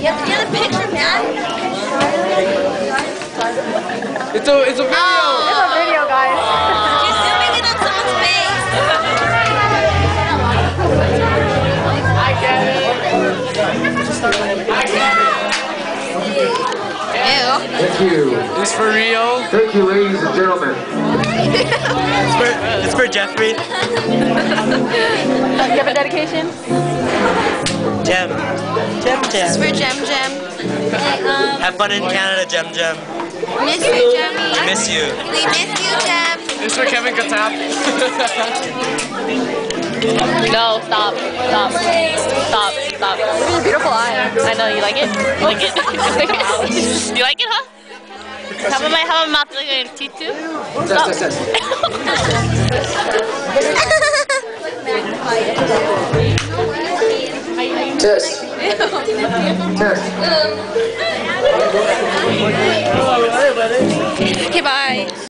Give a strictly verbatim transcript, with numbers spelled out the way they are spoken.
You have to get a picture, Dad. It's a, it's a video. Oh. It's a video, guys. You're zooming in on someone's face. I get it. I get it. Ew. Thank you. It's for real. Thank you, ladies and gentlemen. It's for, it's for Jeffrey. Uh, you have a dedication? Jem. Jem It's Jem. for Jem Jem. Hey, um, Have fun in Canada, Jem Jem. miss you, Jemmy. We miss you. We miss you, Jem. It's for Kevin Katap. No, stop. Stop. Stop. Stop. Look at your beautiful eye. I know, you like it? You like it? You like it, huh? How about my, how about my mouth like a teeth too? Stop. Test, test, test. Test. Okay, bye.